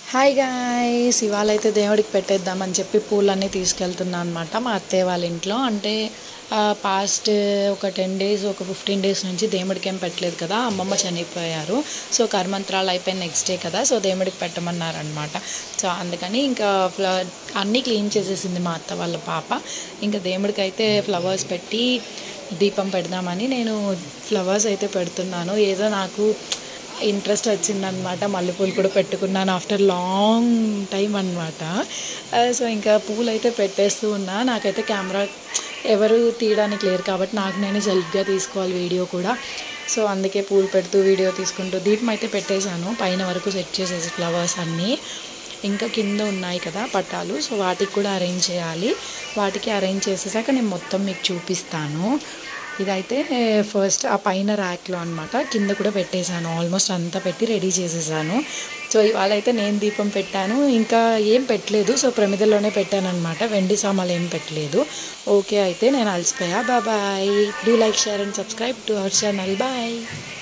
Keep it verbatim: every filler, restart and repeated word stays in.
Hi guys, ఇవాళ అయితే దేవుడికి పెట్టేద్దామని చెప్పి పూలన్నీ తీసుకెళ్తున్నా అనమాట మా అత్తయ్య వాళ్ళ ఇంట్లో. అంటే పాస్ట్ ఒక టెన్ డేస్ ఒక ఫిఫ్టీన్ డేస్ నుంచి దేవుడికి ఏం పెట్టలేదు కదా, అమ్మమ్మ చనిపోయారు. సో కర్మంత్రాలు అయిపోయిన నెక్స్ట్ డే కదా, సో దేవుడికి పెట్టమన్నారనమాట. సో అందుకని ఇంకా ఫ్ల అన్నీ క్లీన్ చేసేసింది మా అత్త వాళ్ళ పాప. ఇంకా దేవుడికి అయితే ఫ్లవర్స్ పెట్టి దీపం పెడదామని నేను ఫ్లవర్స్ అయితే పెడుతున్నాను. ఏదో నాకు ఇంట్రెస్ట్ వచ్చిందనమాట. మల్లెపూలు కూడా పెట్టుకున్నాను ఆఫ్టర్ లాంగ్ టైం అనమాట. సో ఇంకా పూలు అయితే పెట్టేస్తూ ఉన్నా. నాకైతే కెమెరా ఎవరు తీయడానికి లేరు కాబట్టి నాకు నేను సెల్ఫ్గా తీసుకోవాలి వీడియో కూడా. సో అందుకే పూలు పెడుతూ వీడియో తీసుకుంటూ దీపం అయితే పెట్టేశాను. పైన వరకు సెట్ చేసేసి ఫ్లవర్స్ అన్నీ. ఇంకా కింద ఉన్నాయి కదా పట్టాలు, సో వాటికి కూడా అరేంజ్ చేయాలి. వాటికి అరేంజ్ చేసేసాక నేను మొత్తం మీకు చూపిస్తాను. ఇదైతే ఫస్ట్ ఆ పైన ర్యాక్లో అనమాట, కింద కూడా పెట్టేశాను. ఆల్మోస్ట్ అంతా పెట్టి రెడీ చేసేసాను. సో ఇవాళ అయితే నేను దీపం పెట్టాను, ఇంకా ఏం పెట్టలేదు. సో ప్రమిదలోనే పెట్టాను అనమాట, వెండి సామాన్లు ఏం పెట్టలేదు. ఓకే, అయితే నేను అలసిపోయా. Bye. Do like, share and subscribe to our channel. Bye.